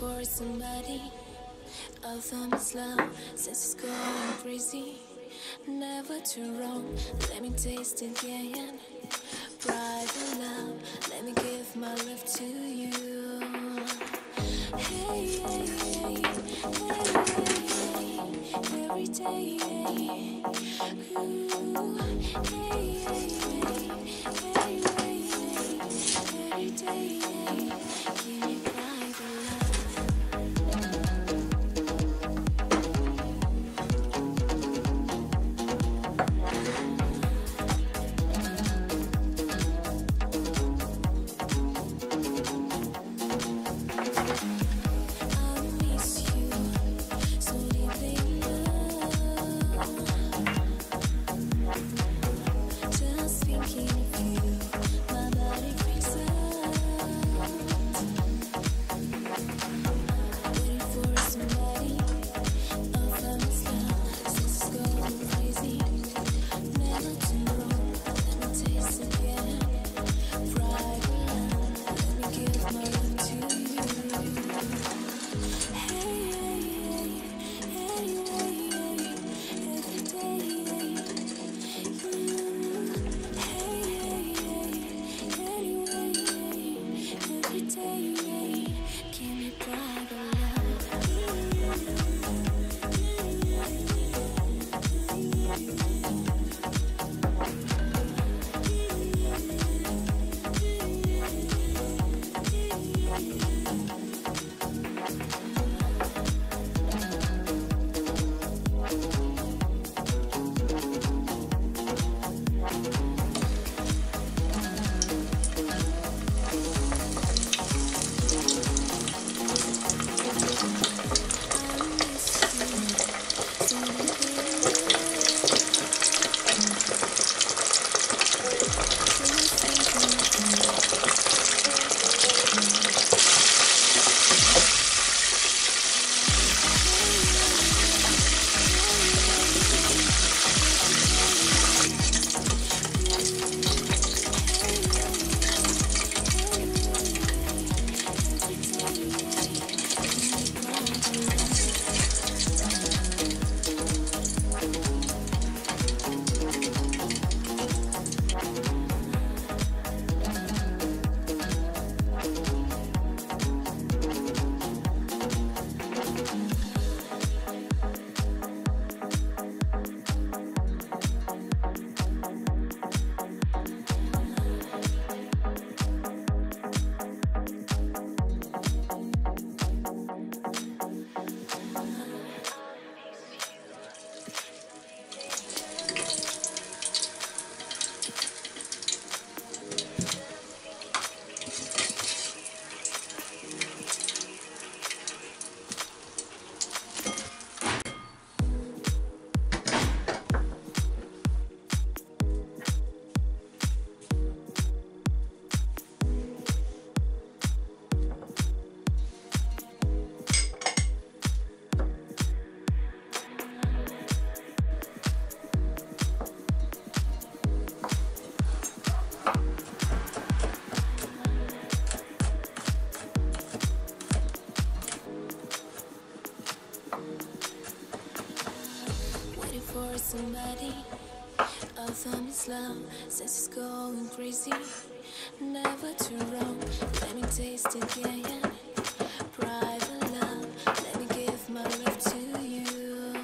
for somebody. Our thumb is low, since it's going crazy. Never too wrong, let me taste again. Private love, let me give my love to you. Hey, hey, hey, hey, hey, every day. Ooh, hey, hey, hey, hey, hey, every day. Give me private love. For somebody, our thumb is low, since it's going crazy. Never too wrong, let me taste again. Private love, let me give my love to you.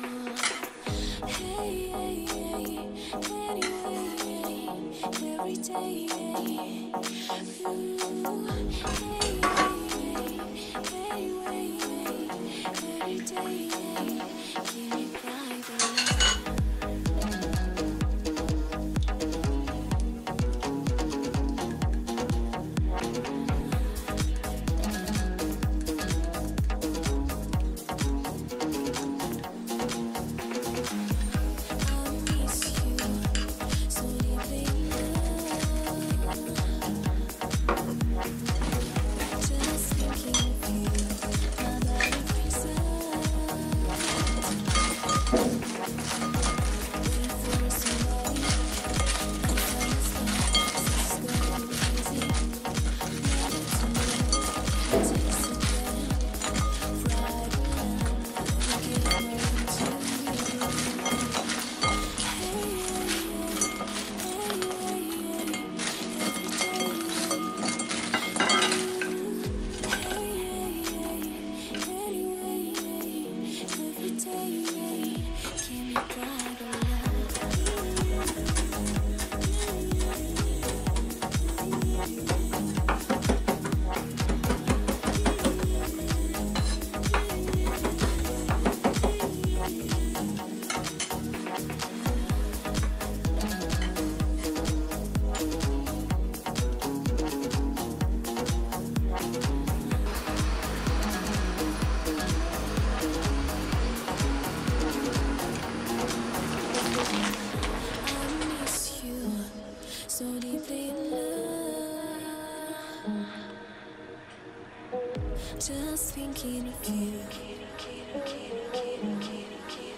Hey, hey, hey, anyway, every day. Ooh, hey, hey, hey, every day. Give me private love. just thinking of you.